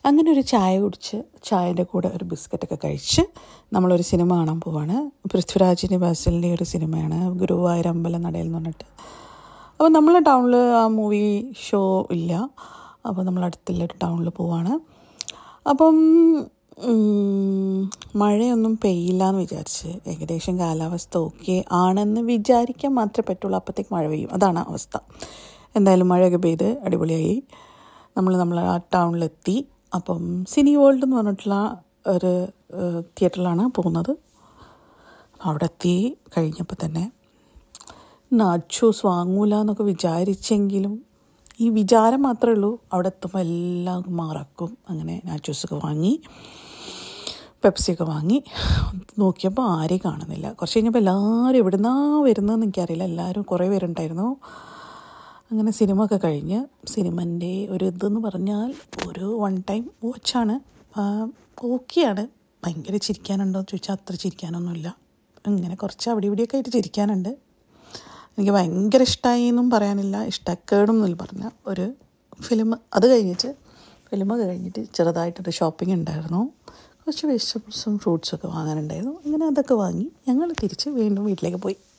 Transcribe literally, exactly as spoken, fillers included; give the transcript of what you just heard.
അങ്ങനെ ഒരു ചായ കുടിച്ച് ചായൻ്റെ കൂടെ ഒരു ബിസ്ക്കറ്റൊക്കെ കഴിച്ച് നമ്മളൊരു സിനിമ കാണാൻ പോവാണ്. പൃഥ്വിരാജിൻ്റെ ബസിലിൻ്റെ ഒരു സിനിമയാണ് ഗുരുവായൂർ അമ്പലം നടയിൽ എന്ന് പറഞ്ഞിട്ട്. അപ്പോൾ നമ്മൾ ടൗണിൽ ആ മൂവി ഷോ ഇല്ല, അപ്പോൾ നമ്മൾ അടുത്തുള്ളൊരു ടൗണിൽ പോവാണ്. അപ്പം മഴയൊന്നും പെയ്യില്ല എന്ന് വിചാരിച്ച് ഏകദേശം കാലാവസ്ഥ ഓക്കെ ആണെന്ന് വിചാരിക്കാൻ മാത്രമേ പറ്റുള്ളൂ. അപ്പോഴത്തേക്ക് മഴ പെയ്യും, അതാണ് അവസ്ഥ. എന്തായാലും മഴയൊക്കെ പെയ്ത് അടിപൊളിയായി. നമ്മൾ നമ്മൾ ആ ടൗണിലെത്തി. അപ്പം സിനി വേൾഡ് എന്ന് പറഞ്ഞിട്ടുള്ള ഒരു തിയേറ്ററിലാണ് പോകുന്നത്. അവിടെ എത്തി കഴിഞ്ഞപ്പോൾ തന്നെ നാച്ചോസ് വാങ്ങൂല എന്നൊക്കെ വിചാരിച്ചെങ്കിലും ഈ വിചാരം മാത്രമേ ഉള്ളൂ. അവിടെ എത്തുമ്പോൾ എല്ലാം മറക്കും. അങ്ങനെ നാച്ചോസൊക്കെ വാങ്ങി, പെപ്സിയൊക്കെ വാങ്ങി നോക്കിയപ്പോൾ ആരെയും കാണുന്നില്ല. കുറച്ച് കഴിഞ്ഞപ്പോൾ എല്ലാവരും എവിടുന്നാണ് വരുന്നതെന്ന് എനിക്കറിയില്ല. എല്ലാവരും കുറേ പേരുണ്ടായിരുന്നു. അങ്ങനെ സിനിമ ഒക്കെ കഴിഞ്ഞ് സിനിമൻ്റെ ഒരു ഇതെന്ന് പറഞ്ഞാൽ ഒരു വൺ ടൈം വാച്ചാണ്. ഓക്കെയാണ്. ഭയങ്കര ചിരിക്കാനുണ്ടോ എന്ന് ചോദിച്ചാൽ അത്ര ചിരിക്കാനൊന്നുമില്ല. ഇങ്ങനെ കുറച്ച് അവിടെ ഇവിടെയൊക്കെ ആയിട്ട് ചിരിക്കാനുണ്ട്. എനിക്ക് ഭയങ്കര ഇഷ്ടമായി എന്നും പറയാനില്ല, ഇഷ്ടക്കേടും എന്നല്ല പറഞ്ഞ ഒരു ഫിലിം. അത് കഴിഞ്ഞിട്ട് ഫിലിമൊക്കെ കഴിഞ്ഞിട്ട് ചെറുതായിട്ടൊരു ഷോപ്പിംഗ് ഉണ്ടായിരുന്നു. കുറച്ച് വെജിറ്റബിൾസും ഫ്രൂട്ട്സൊക്കെ വാങ്ങാനുണ്ടായിരുന്നു. അങ്ങനെ അതൊക്കെ വാങ്ങി ഞങ്ങൾ തിരിച്ച് വീണ്ടും വീട്ടിലേക്ക് പോയി.